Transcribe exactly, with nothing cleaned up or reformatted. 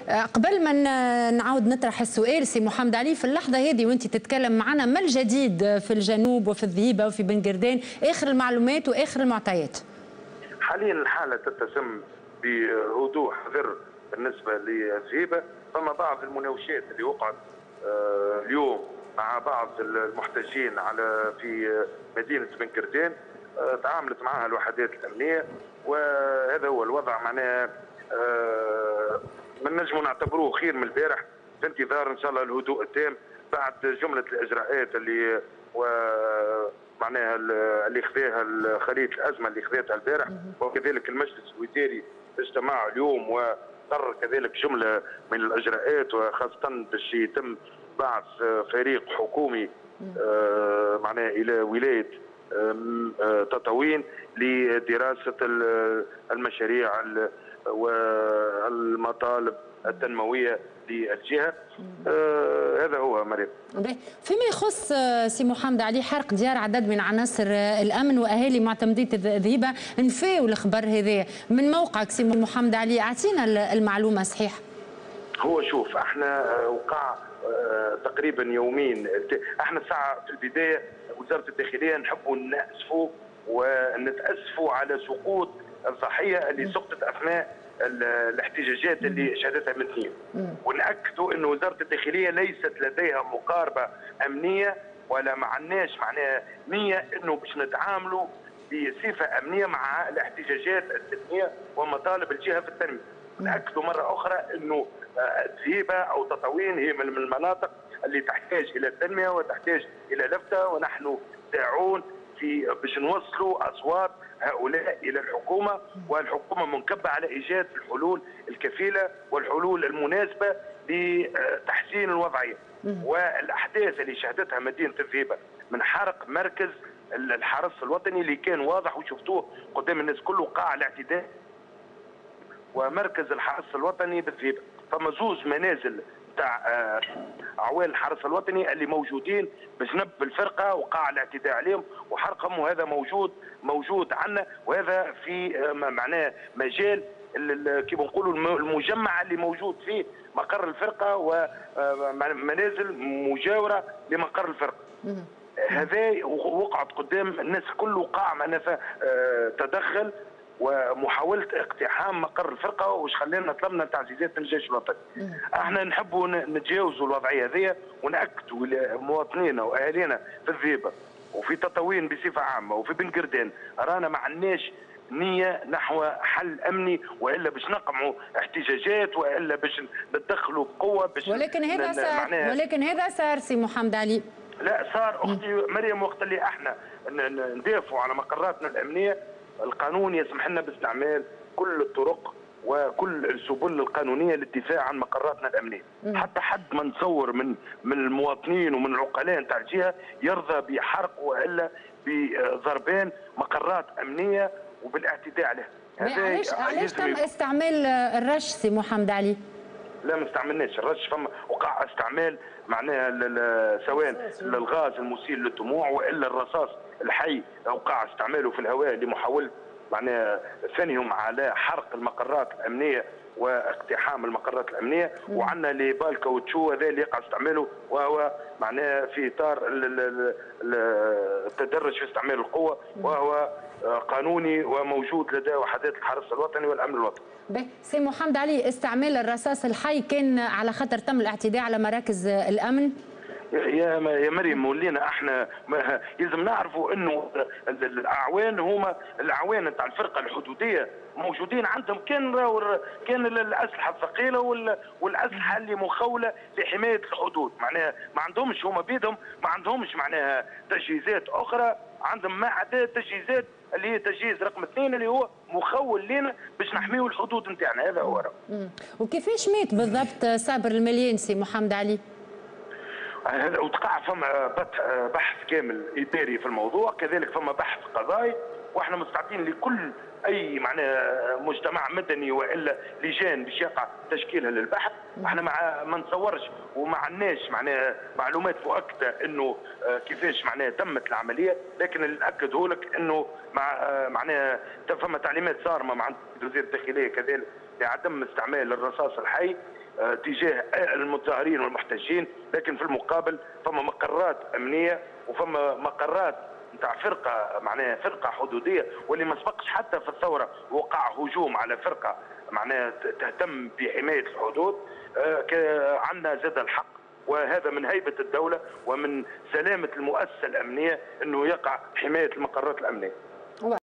قبل ما نعاود نطرح السؤال سي محمد علي، في اللحظة هذه وانت تتكلم معنا، ما الجديد في الجنوب وفي الذهيبة وفي بن قردان؟ آخر المعلومات وآخر المعطيات. حاليا الحالة تتسم بهدوء حذر بالنسبة للذهيبة. فما بعض المناوشات اللي وقعت اليوم مع بعض المحتجين على في مدينة بن قردان تعاملت معها الوحدات الأمنية، وهذا هو الوضع. معناها من نجم نعتبروه خير من البارح، في انتظار ان شاء الله الهدوء التام بعد جمله الاجراءات اللي ومعناها اللي خذاها خليه الازمه اللي خذاتها البارح، وكذلك المجلس الوزاري اجتمع اليوم وقرر كذلك جمله من الاجراءات، وخاصه باش يتم بعث فريق حكومي معناها الى ولايه تطاوين لدراسه المشاريع والمطالب التنمويه للجهه. آه هذا هو مريم. فيما يخص سي محمد علي حرق ديار عدد من عناصر الامن واهالي معتمديه الذهيبه، نفاو الخبر هذا من موقعك سي محمد علي، اعطينا المعلومه صحيح. هو شوف، احنا وقع آه تقريبا يومين، احنا الساعه في البدايه وزاره الداخليه نحبوا ناسفوا ونتاسفوا على سقوط الضحيه اللي سقطت اثناء الاحتجاجات اللي شهدتها من سنين، ونأكدوا انه وزاره الداخليه ليست لديها مقاربه امنيه ولا ما عندناش معناها نيه انه باش نتعاملوا بصفه امنيه مع الاحتجاجات السلميه ومطالب الجهه في التنميه. نأكدوا مره اخرى انه الذهيبه او تطاوين هي من المناطق اللي تحتاج الى التنميه وتحتاج الى لفته، ونحن ساعون في باش نوصلوا اصوات هؤلاء الى الحكومه، والحكومه منكبه على ايجاد الحلول الكفيله والحلول المناسبه لتحسين الوضعيه. والاحداث اللي شهدتها مدينه الذهيبه من حرق مركز الحرس الوطني اللي كان واضح وشفتوه قدام الناس كله، قاع الاعتداء ومركز الحرس الوطني بالذهيبه، فما زوج منازل تاع اعوان الحرس الوطني اللي موجودين بجنب الفرقه وقاع الاعتداء عليهم وحرقهم، وهذا موجود موجود عندنا، وهذا في معناه مجال كيف نقولوا المجمع اللي موجود فيه مقر الفرقه ومنازل مجاوره لمقر الفرقه. هذا وقعت قدام الناس كله، قاع معناها تدخل ومحاولة اقتحام مقر الفرقة، وش خلينا طلبنا تعزيزات من الجيش الوطني. احنا نحبوا نتجاوزوا الوضعية هذه ونأكدوا لمواطنينا واهالينا في الذهيبة وفي تطاوين بصفة عامة وفي بن قردان رانا ما عندناش نية نحو حل أمني، وإلا باش نقمعوا احتجاجات، وإلا باش نتدخلوا بقوة باش ولكن هذا صار ولكن هذا صار سي محمد علي. لا صار أختي مريم، وقت اللي احنا ندافعوا على مقراتنا الأمنية القانون يسمح لنا باستعمال كل الطرق وكل السبل القانونيه للدفاع عن مقراتنا الامنيه. مم. حتى حد ما نتصور من من المواطنين ومن العقلاء نتاع الجهه يرضى بحرق والا بضربان مقرات امنيه وبالاعتداء عليها. علاش علاش تم استعمال الرش سي محمد علي؟ لا ما استعملناش الرش، فما وقع استعمال معناها سواء للغاز المسيل للدموع والا الرصاص الحي وقع استعماله في الهواء لمحاوله معناها ثانيهم على حرق المقرات الامنيه واقتحام المقرات الامنيه. وعندنا لي بالكاوتشو هذا اللي يقع استعماله وهو معناها في اطار التدرج في استعمال القوه، وهو قانوني وموجود لدى وحدات الحرس الوطني والامن الوطني. باهي سي محمد علي، استعمال الرصاص الحي كان على خاطر تم الاعتداء على مراكز الامن؟ يا يا مريم ولينا احنا لازم نعرفوا انه الاعوان هما الاعوان نتاع الفرقه الحدوديه موجودين عندهم كان كان الاسلحه الثقيله والاسلحه اللي مخوله لحمايه الحدود، معناها ما عندهمش هما بيدهم ما عندهمش معناها تجهيزات اخرى، عندهم ما عدا تجهيزات اللي هي تجهيز رقم اثنين اللي هو مخول لنا باش نحميوا الحدود نتاعنا. هذا هو. وكيفاش مات بالضبط صابر المليان سي محمد علي؟ وتقع فما بحث كامل اداري في الموضوع، كذلك فما بحث قضائي، واحنا مستعدين لكل اي معناها مجتمع مدني والا لجان باش يقع تشكيلها للبحث. احنا مع ما نتصورش وما عندناش معناها معلومات مؤكده انه كيفاش معناها تمت العمليه، لكن اللي ناكده لك انه مع معناها فما تعليمات صارمه مع وزير الداخليه كذلك لعدم استعمال الرصاص الحي تجاه المتظاهرين والمحتجين، لكن في المقابل فما مقرات امنيه وفما مقرات نتاع فرقه معناها فرقه حدوديه، واللي ما سبقش حتى في الثوره وقع هجوم على فرقه معناها تهتم بحمايه الحدود. عندنا زاد الحق، وهذا من هيبه الدوله ومن سلامه المؤسسه الامنيه انه يقع حمايه المقرات الامنيه.